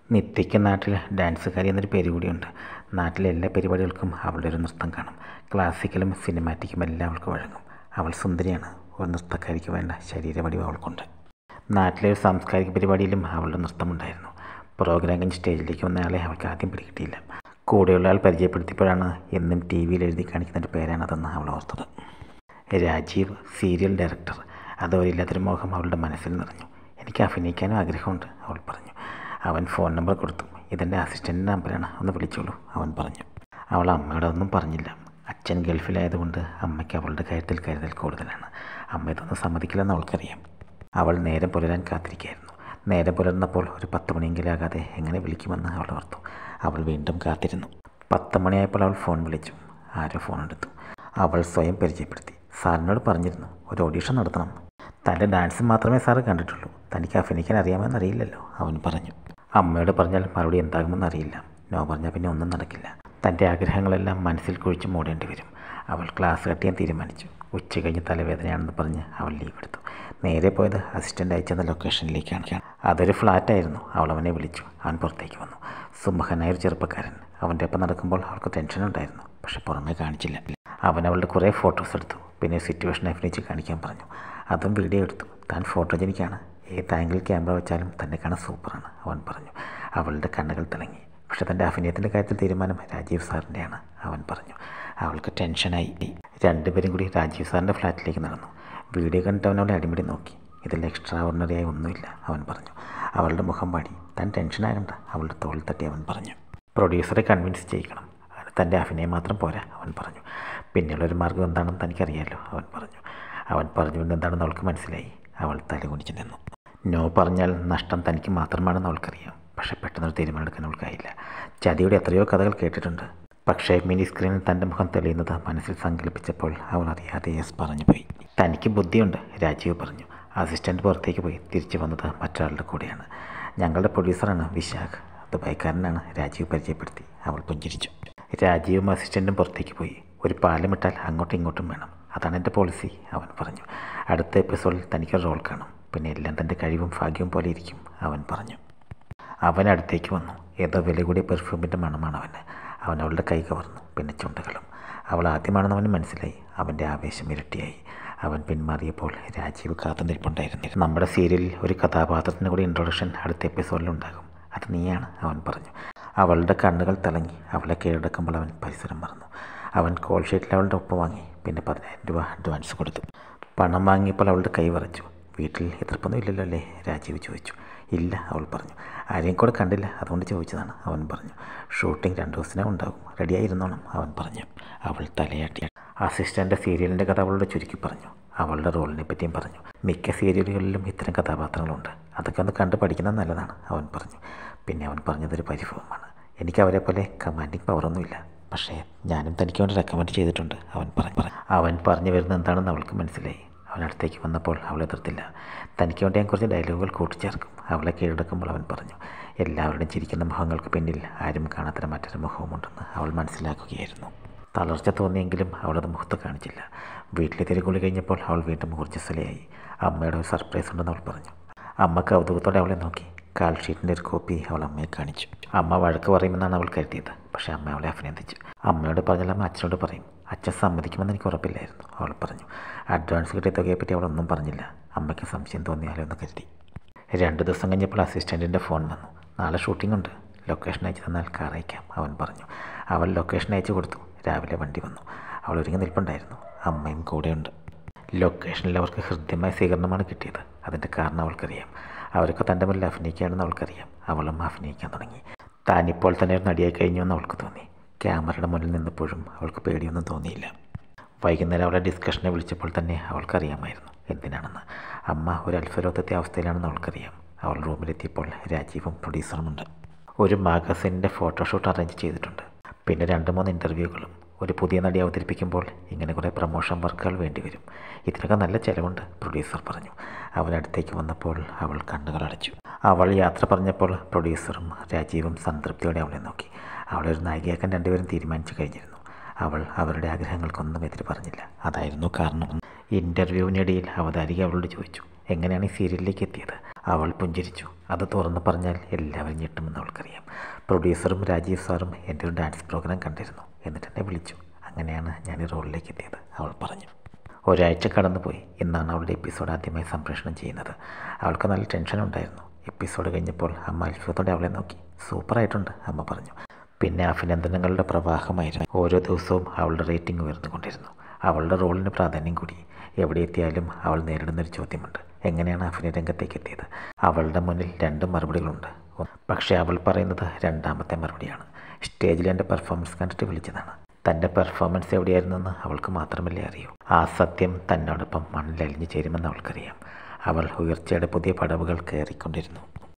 നിത്യയ്ക്ക് നാട്ടിൽ ഡാൻസുകാരി എന്നൊരു പേര് കൂടിയുണ്ട്. നാട്ടിലെ എല്ലാ പരിപാടികൾക്കും അവളുടെ ഒരു നൃത്തം കാണും. ക്ലാസിക്കലും സിനിമാറ്റിക്കും എല്ലാം അവൾക്ക് വഴങ്ങും. അവൾ സുന്ദരിയാണ്. ഒരു നൃത്തക്കാരിക്ക് വേണ്ട ശരീരവടിവ് അവൾക്കുണ്ട്. നാട്ടിലെ ഒരു സാംസ്കാരിക പരിപാടിയിലും അവളുടെ നൃത്തമുണ്ടായിരുന്നു. പ്രോഗ്രാം കഴിഞ്ഞ് സ്റ്റേജിലേക്ക് വന്നയാളെ അവൾക്ക് ആദ്യം പിടികിട്ടിയില്ല. കൂടെയുള്ള ആൾ പരിചയപ്പെടുത്തിയപ്പോഴാണ് എന്നും ടി വിയിൽ എഴുതി കാണിക്കുന്ന ഒരു പേരാണതെന്ന് അവൾ ഓർത്തത്. Rajeev, serial director. അതുവരെയില്ലാത്തൊരു മോഹം അവളുടെ മനസ്സിൽ നിറഞ്ഞു. എനിക്ക് അഭിനയിക്കാനും ആഗ്രഹമുണ്ട്, അവൾ പറഞ്ഞു. അവൻ ഫോൺ നമ്പർ കൊടുത്തു. ഇതെൻ്റെ അസിസ്റ്റൻ്റ് നമ്പറാണ്, ഒന്ന് വിളിച്ചോളൂ, അവൻ പറഞ്ഞു. അവൾ അമ്മയോടൊന്നും പറഞ്ഞില്ല. അച്ഛൻ ഗൾഫിലായതുകൊണ്ട് അമ്മയ്ക്ക് അവളുടെ കാര്യത്തിൽ കരുതൽ കൂടുതലാണ്. അമ്മ ഇതൊന്നും സമ്മതിക്കില്ലെന്ന് അവൾക്കറിയാം. അവൾ നേരം പുലരാൻ കാത്തിരിക്കുകയായിരുന്നു. നേരം പുലർന്നപ്പോൾ ഒരു 10 മണിയെങ്കിലും ആകാതെ എങ്ങനെ വിളിക്കുമെന്ന് അവൾ ഓർത്തു. അവൾ വീണ്ടും കാത്തിരുന്നു. 10 മണിയായപ്പോൾ അവൾ ഫോൺ വിളിച്ചു. ആരോ ഫോൺ എടുത്തു. അവൾ സ്വയം പരിചയപ്പെടുത്തി. സാറിനോട് പറഞ്ഞിരുന്നു, ഒരു ഓഡീഷൻ നടത്തണം. തൻ്റെ ഡാൻസ് മാത്രമേ സാറ് കണ്ടിട്ടുള്ളൂ, തനിക്ക് അഭിനയിക്കാൻ അറിയാമെന്നറിയില്ലല്ലോ, അവൻ പറഞ്ഞു. അമ്മയോട് പറഞ്ഞാൽ മറുപടി എന്താകുമെന്ന് അറിയില്ല. നോ പറഞ്ഞാൽ പിന്നെ ഒന്നും നടക്കില്ല. തൻ്റെ ആഗ്രഹങ്ങളെല്ലാം മനസ്സിൽ കുഴിച്ച് മൂടേണ്ടി വരും. അവൾ ക്ലാസ് കട്ട് ചെയ്യാൻ തീരുമാനിച്ചു. ഉച്ച കഴിഞ്ഞ് തലവേദനയാണെന്ന് പറഞ്ഞ് അവൾ ലീവ് എടുത്തു. നേരെ പോയത് അസിസ്റ്റൻ്റ് അയച്ചെന്ന ലൊക്കേഷനിലേക്കാണ്. അതൊരു ഫ്ലാറ്റായിരുന്നു. അവൾ അവനെ വിളിച്ചു. അവൻ പുറത്തേക്ക് വന്നു. സുമുഖനായൊരു ചെറുപ്പക്കാരൻ. അവൻ്റെ ഒപ്പം നടക്കുമ്പോൾ അവൾക്ക് ടെൻഷനുണ്ടായിരുന്നു, പക്ഷെ പുറമേ കാണിച്ചില്ല. അവൻ അവളുടെ കുറേ ഫോട്ടോസ് എടുത്തു. പിന്നെ സിറ്റുവേഷൻ അഭിനയിച്ച് കാണിക്കാൻ പറഞ്ഞു. അതും വീഡിയോ എടുത്തു. താൻ ഫോട്ടോജനിക്കാണ്, ഏത് ആംഗിൾ ക്യാമറ വെച്ചാലും തന്നെ കാണാൻ സൂപ്പറാണ്, അവൻ പറഞ്ഞു. അവളുടെ കണ്ണുകൾ തിളങ്ങി. പക്ഷെ തൻ്റെ അഭിനയത്തിൻ്റെ കാര്യത്തിൽ തീരുമാനം രാജീവ് സാറിൻ്റെയാണ്, അവൻ പറഞ്ഞു. അവൾക്ക് ടെൻഷനായി. രണ്ടുപേരും കൂടി രാജീവ് സാറിൻ്റെ ഫ്ലാറ്റിലേക്ക് നടന്നു. വീഡിയോ കണ്ടിട്ട് അവൻ അവളെ അടിമുടി നോക്കി. ഇതിൽ എക്സ്ട്രാ ഓർഡിനറിയായി ഒന്നുമില്ല, അവൻ പറഞ്ഞു. അവളുടെ മുഖം പാടി. താൻ ടെൻഷനാകണ്ട, അവളുടെ തോളിൽ തട്ടി അവൻ പറഞ്ഞു. പ്രൊഡ്യൂസറെ കൺവിൻസ് ചെയ്യിക്കണം, തൻ്റെ അഭിനയം മാത്രം പോരാ, അവൻ പറഞ്ഞു. പിന്നെയുള്ളൊരു മാർഗ്ഗം എന്താണെന്ന് തനിക്കറിയാമല്ലോ, അവൻ പറഞ്ഞു. അവൻ പറഞ്ഞുകൊണ്ട് എന്താണെന്ന് അവൾക്ക് മനസ്സിലായി. അവൾ തലകുനിച്ച് നിന്നു. നോ പറഞ്ഞാൽ നഷ്ടം തനിക്ക് മാത്രമാണെന്ന് അവൾക്കറിയാം. പക്ഷേ പെട്ടെന്നൊരു തീരുമാനമെടുക്കാൻ അവൾക്കായില്ല. ചതിയുടെ എത്രയോ കഥകൾ കേട്ടിട്ടുണ്ട്. പക്ഷേ മിനി സ്ക്രീനിൽ തൻ്റെ മുഖം തെളിയുന്നത് മനസ്സിൽ സങ്കല്പിച്ചപ്പോൾ അവൾ അറിയാതെ യെസ് പറഞ്ഞു പോയി. തനിക്ക് ബുദ്ധിയുണ്ട്, രാജീവ് പറഞ്ഞു. അസിസ്റ്റൻ്റ് പുറത്തേക്ക് പോയി. തിരിച്ചു വന്നത് മറ്റൊരാളുടെ കൂടെയാണ്. ഞങ്ങളുടെ പ്രൊഡ്യൂസറാണ് വിശാഖ്, ദുബായ്ക്കാരനാണ്, രാജീവ് പരിചയപ്പെടുത്തി. അവൾ പുഞ്ചിരിച്ചു. രാജീവും അസിസ്റ്റൻറ്റും പുറത്തേക്ക് പോയി. ഒരു പാലമിട്ടാൽ അങ്ങോട്ടും ഇങ്ങോട്ടും വേണം, അതാണ് എൻ്റെ പോളിസി, അവൻ പറഞ്ഞു. അടുത്ത എപ്പിസോഡിൽ തനിക്കൊരു റോൾ കാണും, പിന്നെ എല്ലാം തൻ്റെ കഴിവും ഭാഗ്യവും പോലെ ഇരിക്കും, അവൻ പറഞ്ഞു. അവൻ അടുത്തേക്ക് വന്നു. ഏതോ വില കൂടിയ പെർഫ്യൂമിൻ്റെ മണമാണ് അവന്. അവൻ അവളുടെ കൈ കവർന്നു, പിന്നെ ചുണ്ടുകളും. അവൾ ആദ്യമാണെന്ന് അവന് മനസ്സിലായി. അവൻ്റെ ആവേശം ഇരട്ടിയായി. അവൻ പിന്മാറിയപ്പോൾ രാജീവ് കാത്തു നിൽപ്പുണ്ടായിരുന്നു. നമ്മുടെ സീരിയലിൽ ഒരു കഥാപാത്രത്തിന് കൂടി ഇൻട്രൊഡക്ഷൻ അടുത്ത എപ്പിസോഡിലുണ്ടാകും, അത് നീയാണ്, അവൻ പറഞ്ഞു. അവളുടെ കണ്ണുകൾ തിളങ്ങി. അവളെ കീഴടക്കുമ്പോൾ അവൻ പരിസരം മറന്നു. അവൻ കോൾ ഷീറ്റിൽ അവളുടെ ഒപ്പ് വാങ്ങി. പിന്നെ 10,000 രൂപ അഡ്വാൻസ് കൊടുത്തു. പണം വാങ്ങിയപ്പോൾ അവളുടെ കൈ വിറച്ചു. വീട്ടിൽ എതിർപ്പൊന്നും ഇല്ലല്ലോ അല്ലേ, രാജീവ് ചോദിച്ചു. ഇല്ല, അവൾ പറഞ്ഞു. ആരെയും കൂടെ കണ്ടില്ല, അതുകൊണ്ട് ചോദിച്ചതാണ്, അവൻ പറഞ്ഞു. ഷൂട്ടിംഗ് 2 ദിവസത്തിനകം ഉണ്ടാകും, റെഡിയായിരുന്നോണം, അവൻ പറഞ്ഞു. അവൾ തലയാട്ടി. അസിസ്റ്റൻ്റ് സീരിയലിൻ്റെ കഥ അവളോട് ചുരുക്കി പറഞ്ഞു. അവളുടെ റോളിനെ പറ്റിയും പറഞ്ഞു. മിക്ക സീരിയലുകളിലും ഇത്തരം കഥാപാത്രങ്ങളുണ്ട്, അതൊക്കെ ഒന്ന് കണ്ട് പഠിക്കുന്നത് നല്ലതാണ്, അവൻ പറഞ്ഞു. പിന്നെ അവൻ പറഞ്ഞതൊരു പരിഭവമാണ്. എനിക്ക് അവരെ പോലെ കമാൻഡിങ് പവറൊന്നുമില്ല, പക്ഷേ ഞാനും തനിക്ക് വേണ്ടി റെക്കമെൻഡ് ചെയ്തിട്ടുണ്ട്, അവൻ പറഞ്ഞു. അവൻ പറഞ്ഞു വരുന്നത് എന്താണെന്ന് അവൾക്ക് മനസ്സിലായി. അവൻ അടുത്തേക്ക് വന്നപ്പോൾ അവൾ എതിർത്തില്ല. തനിക്ക് വേണ്ടി ഞാൻ കുറച്ച് ഡയലോഗുകൾ കൂട്ടിച്ചേർക്കും, അവളെ കീഴടക്കുമ്പോൾ അവൻ പറഞ്ഞു. എല്ലാവരുടെയും ചിരിക്കുന്ന മുഖങ്ങൾക്ക് പിന്നിൽ ആരും കാണാത്ത മറ്റൊരു മുഖവുമുണ്ടെന്ന് അവൾ മനസ്സിലാക്കുകയായിരുന്നു. തളർച്ച തോന്നിയെങ്കിലും അവളത് മുഖത്ത് കാണിച്ചില്ല. വീട്ടിലെ തിരക്കുള്ളി കഴിഞ്ഞപ്പോൾ അവൾ വീണ്ടും ഊർജ്ജസ്വലയായി. അമ്മയുടെ ഒരു സർപ്രൈസ് ഉണ്ടെന്ന് അവൾ പറഞ്ഞു. അമ്മ കൗതുകത്തോടെ അവളെ നോക്കി. കാൽ ഷീറ്റിൻ്റെ ഒരു കോപ്പി അവൾ അമ്മയെ കാണിച്ചു. അമ്മ വഴക്ക് പറയുമെന്നാണ് അവൾ കരുതിയത്, പക്ഷേ അമ്മ അവളെ അഭിനന്ദിച്ചു. അമ്മയോട് പറഞ്ഞാൽ അമ്മ അച്ഛനോട് പറയും. അച്ഛൻ സമ്മതിക്കുമെന്ന് എനിക്ക് ഉറപ്പില്ലായിരുന്നു, അവൾ പറഞ്ഞു. അഡ്വാൻസ് കിട്ടിയ തുകയെപ്പറ്റി അവളൊന്നും പറഞ്ഞില്ല. അമ്മയ്ക്ക് സംശയം തോന്നിയാലോ എന്ന് കരുതി. 2 ദിവസം കഴിഞ്ഞപ്പോൾ അസിസ്റ്റൻറ്റിൻ്റെ ഫോൺ വന്നു. നാളെ ഷൂട്ടിംഗ് ഉണ്ട്, ലൊക്കേഷൻ അയച്ചു തന്നാൽ കാർ അയക്കാം, അവൻ പറഞ്ഞു. അവൾ ലൊക്കേഷൻ അയച്ചു കൊടുത്തു. രാവിലെ വണ്ടി വന്നു. അവൾ ഒരുങ്ങി നിൽപ്പുണ്ടായിരുന്നു. അമ്മയും കൂടെയുണ്ട്. ലൊക്കേഷനിൽ അവർക്ക് ഹൃദ്യമായ സ്വീകരണമാണ് കിട്ടിയത്. അതിൻ്റെ കാരണം അവൾക്കറിയാം. അവരൊക്കെ തൻ്റെ മുന്നിൽ അഭിനയിക്കുകയാണെന്ന് അവൾക്കറിയാം. അവളും അഭിനയിക്കാൻ തുടങ്ങി. താനിപ്പോൾ തന്നെ ഒരു നടിയായി കഴിഞ്ഞുവെന്ന് അവൾക്ക് തോന്നി. ക്യാമറയുടെ മുന്നിൽ നിന്നപ്പോഴും അവൾക്ക് പേടിയൊന്നും തോന്നിയില്ല. വൈകുന്നേരം അവളെ ഡിസ്കഷനെ വിളിച്ചപ്പോൾ തന്നെ അവൾക്കറിയാമായിരുന്നു എന്തിനാണെന്ന്. അമ്മ ഒരു അത്ഭുതത്തെ അവസ്ഥയിലാണെന്ന് അവൾക്കറിയാം. അവൾ റൂമിലെത്തിയപ്പോൾ രാജീവും പ്രൊഡ്യൂസറുമുണ്ട്. ഒരു മാഗസിൻ്റെ ഫോട്ടോഷൂട്ട് അറേഞ്ച് ചെയ്തിട്ടുണ്ട്. പിന്നെ 2-3 ഇൻ്റർവ്യൂകളും. ഒരു പുതിയ നടി അവതരിപ്പിക്കുമ്പോൾ ഇങ്ങനെ കുറേ പ്രൊമോഷൻ വർക്കുകൾ വേണ്ടിവരും. ഇതിനൊക്കെ നല്ല ചിലവുണ്ട്, പ്രൊഡ്യൂസർ പറഞ്ഞു. അവനടുത്തേക്ക് വന്നപ്പോൾ അവൾ കണ്ണുകൾ അടച്ചു. അവൾ യാത്ര പറഞ്ഞപ്പോൾ പ്രൊഡ്യൂസറും രാജീവും സംതൃപ്തിയോടെ അവളെ നോക്കി. അവളൊരു നായികയാക്കാൻ രണ്ടുപേരും തീരുമാനിച്ചു കഴിഞ്ഞിരുന്നു. അവൾ അവരുടെ ആഗ്രഹങ്ങൾക്കൊന്നും എതിര് പറഞ്ഞില്ല. അതായിരുന്നു കാരണം. ഇൻ്റർവ്യൂവിനിടയിൽ അവതാരിക അവളോട് ചോദിച്ചു, എങ്ങനെയാണ് ഈ സീരിയലിലേക്ക് എത്തിയത്? അവൾ പുഞ്ചിരിച്ചു. അത് തുറന്ന് പറഞ്ഞാൽ എല്ലാവരും ഞെട്ടുമെന്ന് അവൾക്കറിയാം. പ്രൊഡ്യൂസറും രാജീവ് സാറും എൻ്റെ ഒരു ഡാൻസ് പ്രോഗ്രാം കണ്ടിരുന്നു, എന്നിട്ട് എന്നെ വിളിച്ചു. അങ്ങനെയാണ് ഞാൻ ഈ റോളിലേക്ക് എത്തിയത്, അവൾ പറഞ്ഞു. ഒരാഴ്ച കടന്നുപോയി. ഇന്നാണ് അവളുടെ എപ്പിസോഡ് ആദ്യമായി സംപ്രേഷണം ചെയ്യുന്നത്. അവൾക്ക് നല്ല ടെൻഷൻ ഉണ്ടായിരുന്നു. എപ്പിസോഡ് കഴിഞ്ഞപ്പോൾ അമ്മ അത്ഭുതത്തോടെ അവളെ നോക്കി. സൂപ്പറായിട്ടുണ്ട്, അമ്മ പറഞ്ഞു. പിന്നെ അഭിനന്ദനങ്ങളുടെ പ്രവാഹമായിരുന്നു. ഓരോ ദിവസവും അവളുടെ റേറ്റിംഗ് ഉയർന്നുകൊണ്ടിരുന്നു. അവളുടെ റോളിന് പ്രാധാന്യം കൂടി. എവിടെ എത്തിയാലും അവൾ നേരിടുന്നൊരു ചോദ്യമുണ്ട്: എങ്ങനെയാണ് അഭിനയ രംഗത്തേക്ക് എത്തിയത്? അവളുടെ മുന്നിൽ 2 മറുപടികളുണ്ട്. പക്ഷേ അവൾ പറയുന്നത് രണ്ടാമത്തെ മറുപടിയാണ്. സ്റ്റേജിൽ എൻ്റെ പെർഫോമൻസ് കണ്ടിട്ട് വിളിച്ചതാണ്. തൻ്റെ പെർഫോമൻസ് എവിടെയായിരുന്നെന്ന് അവൾക്ക് മാത്രമല്ലേ അറിയൂ. ആ സത്യം തന്നോടൊപ്പം മണ്ണിലലിഞ്ഞു ചേരുമെന്ന് അവൾക്കറിയാം. അവൾ ഉയർച്ചയുടെ പുതിയ പടവുകൾ കയറിക്കൊണ്ടിരുന്നു.